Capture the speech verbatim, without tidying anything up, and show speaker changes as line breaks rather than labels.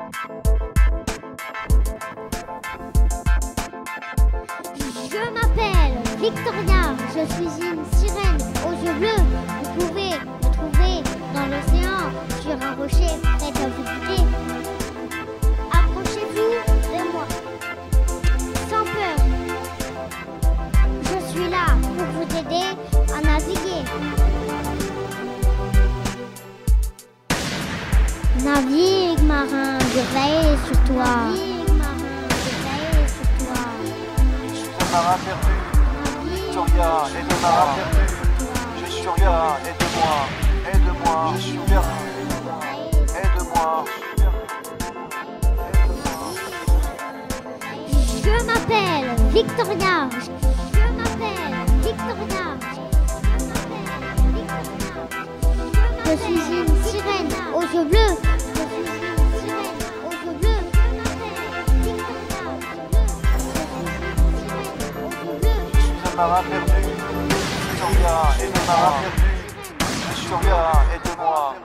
Je m'appelle Victoria, je suis une sirène aux yeux bleus. Vous pouvez me trouver dans l'océan, sur un rocher près de vous guider. Approchez-vous de moi, sans peur. Je suis là pour vous aider à naviguer. Navigue, marin, je veille sur toi. Navigue, marin, je veille sur toi.
Je suis un marin perdu. Victoria, aide-moi. Je suis Victoria, aide-moi. Aide-moi, je suis perdu. Aide-moi.
Je m'appelle Victoria. Je m'appelle Victoria. Je suis une sirène aux yeux bleus. Je suis une sirène aux yeux bleus.
Je suis un marin perdu. Victoria, aide-moi. Je suis Victoria, aide-moi.